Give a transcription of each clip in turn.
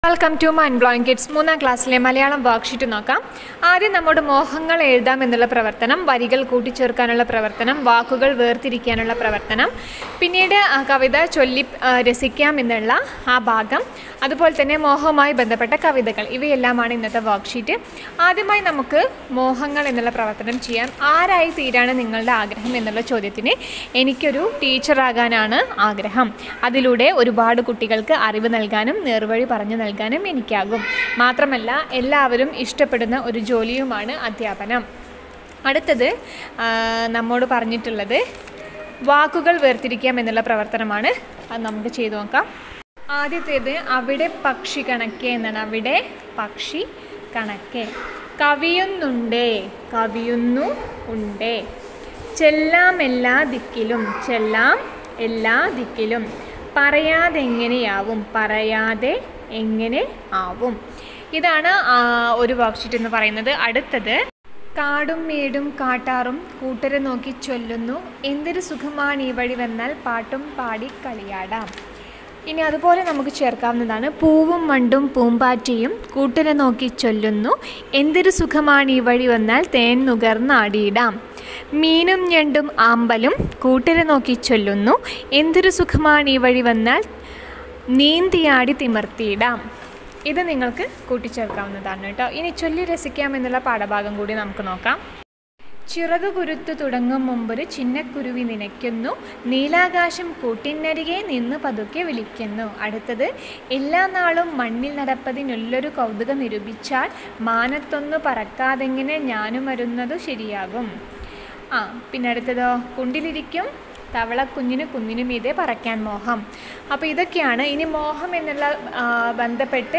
Welcome to Mind Blowing Kids. 3ാം ക്ലാസ്സിലെ Malayalam worksheet നോക്കാം. ആദ്യം നമ്മുടെ മോഹങ്ങൾ എഴുതാം എന്നുള്ള പ്രവർത്തനം, വരികൾ കൂട്ടിച്ചേർക്കാനുള്ള പ്രവർത്തനം, വാക്കുകൾ വേർതിരിക്കാനുള്ള പ്രവർത്തനം, പിന്നീട് കവിത ചൊല്ലി രസിക്കാം എന്നുള്ള ആ ഭാഗം, അതുപോലെ തന്നെ മോഹവുമായി ബന്ധപ്പെട്ട കവിതകൾ, ഇവയെല്ലാമാണ് ഇന്നത്തെ വർക്ക്ഷീറ്റ്. ആദ്യമായി നമുക്ക് മോഹങ്ങൾ എന്നുള്ള പ്രവർത്തനം ചെയ്യാം. ആരായി തീരാണ് നിങ്ങളുടെ ആഗ്രഹം എന്നുള്ള ചോദ്യത്തിന് എനിക്കൊരു ടീച്ചറാകാനാണ് ആഗ്രഹം. അതിലൂടെ ഒരുപാട് കുട്ടികൾക്ക് അറിവ് നൽകാനും നേർവഴി പറഞ്ഞു നൽകാനും എനിക്കാകും. മാത്രമല്ല എല്ലാവരും ഇഷ്ടപ്പെടുന്ന ഒരു ജോലിയുമാണ് അധ്യാപനം. അടുത്തത് നമ്മോട് പറഞ്ഞിട്ടുള്ളത് വാക്കുകൾ വേർതിരിക്കാം എന്നുള്ള പ്രവർത്തനമാണ്. അത് നമുക്ക് ചെയ്തു നോക്കാം. ആദ്യത്തേത് അവിടെ പക്ഷി കണക്കെ എന്നാണ്. അവിടെ പക്ഷി കണക്കെ. കവിയുന്നുണ്ടേ, കവിയുന്നു ഉണ്ടേ. ചെല്ലാം എല്ലാ ദിക്കിലും, ചെല്ലാം എല്ലാ ദിക്കിലും. പറയാതെങ്ങനെയാവും, പറയാതെ എങ്ങനെ ആവും. ഇതാണ് ഒരു വർക്ക്ഷീറ്റ് എന്ന് പറയുന്നത്. അടുത്തത് കാടും മേടും കാട്ടാറും കൂട്ടരെ നോക്കി ചൊല്ലുന്നു, എന്തൊരു സുഖമാണ് ഈ വഴി വന്നാൽ പാട്ടും പാടി കളിയാടാം. ഇനി അതുപോലെ നമുക്ക് ചേർക്കാവുന്നതാണ്. പൂവും വണ്ടും പൂമ്പാറ്റയും കൂട്ടരെ നോക്കി ചൊല്ലുന്നു, എന്തൊരു സുഖമാണ് ഈ വഴി വന്നാൽ തേൻ നുകർന്നാടിയിടാം. മീനും ഞണ്ടും ആമ്പലും കൂട്ടരെ നോക്കി ചൊല്ലുന്നു, എന്തൊരു സുഖമാണ് ഈ വഴി വന്നാൽ നീന്തിയാടി തിമർത്തിയിടാം. ഇത് നിങ്ങൾക്ക് കൂട്ടിച്ചേർക്കാവുന്നതാണ് കേട്ടോ. ഇനി ചൊല്ലി രസിക്കാം എന്നുള്ള പാഠഭാഗം കൂടി നമുക്ക് നോക്കാം. ചിറകു കുരുത്തു തുടങ്ങും മുമ്പൊരു ചിന്നക്കുരുവി നനയ്ക്കുന്നു, നീലാകാശം കൂട്ടിനരികെ നിന്ന് പതുക്കെ വിളിക്കുന്നു. അടുത്തത് എല്ലാ നാളും മണ്ണിൽ നടപ്പതിനുള്ളൊരു കൗതുകം നിരൂപിച്ചാൽ മാനത്തൊന്നു പറക്കാതെങ്ങനെ ഞാനും വരുന്നതു ശരിയാകും. പിന്നെ അടുത്തതോ കുണ്ടിലിരിക്കും തവളക്കുഞ്ഞിന് കുഞ്ഞിനു മീതെ പറക്കാൻ മോഹം. അപ്പോൾ ഇതൊക്കെയാണ്. ഇനി മോഹം എന്നുള്ള ബന്ധപ്പെട്ട്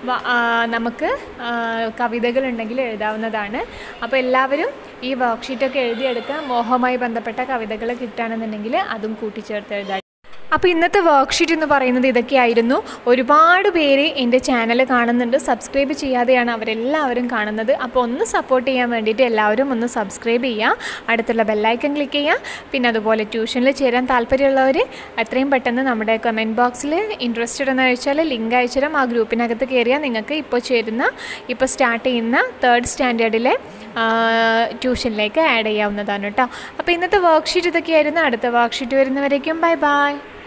നമുക്ക് കവിതകളുണ്ടെങ്കിൽ എഴുതാവുന്നതാണ്. അപ്പോൾ എല്ലാവരും ഈ വർക്ക്ഷീറ്റൊക്കെ എഴുതിയെടുക്കുക. മോഹവുമായി ബന്ധപ്പെട്ട കവിതകൾ കിട്ടുകയാണെന്നുണ്ടെങ്കിൽ അതും കൂട്ടിച്ചേർത്ത് എഴുതാം. അപ്പോൾ ഇന്നത്തെ വർക്ക്ഷീറ്റ് എന്ന് പറയുന്നത് ഇതൊക്കെയായിരുന്നു. ഒരുപാട് പേര് എൻ്റെ ചാനൽ കാണുന്നുണ്ട്, സബ്സ്ക്രൈബ് ചെയ്യാതെയാണ് അവരെല്ലാവരും കാണുന്നത്. അപ്പോൾ ഒന്ന് സപ്പോർട്ട് ചെയ്യാൻ വേണ്ടിയിട്ട് എല്ലാവരും ഒന്ന് സബ്സ്ക്രൈബ് ചെയ്യുക, അടുത്തുള്ള ബെല്ലൈക്കൺ ക്ലിക്ക് ചെയ്യുക. പിന്നെ അതുപോലെ ട്യൂഷനിൽ ചേരാൻ താല്പര്യമുള്ളവർ എത്രയും പെട്ടെന്ന് നമ്മുടെ കമൻറ്റ് ബോക്സിൽ ഇൻട്രസ്റ്റഡ് എന്ന് വെച്ചാൽ ലിങ്ക് അയച്ചുതരാം. ആ ഗ്രൂപ്പിനകത്ത് കയറിയാൽ നിങ്ങൾക്ക് ഇപ്പോൾ സ്റ്റാർട്ട് ചെയ്യുന്ന 3rd സ്റ്റാൻഡേർഡിലെ ട്യൂഷനിലേക്ക് ആഡ് ചെയ്യാവുന്നതാണ് കേട്ടോ. അപ്പോൾ ഇന്നത്തെ വർക്ക്ഷീറ്റ് ഇതൊക്കെയായിരുന്നു. അടുത്ത വർക്ക്ഷീറ്റ് വരുന്നവരേക്കും ബൈ ബൈ.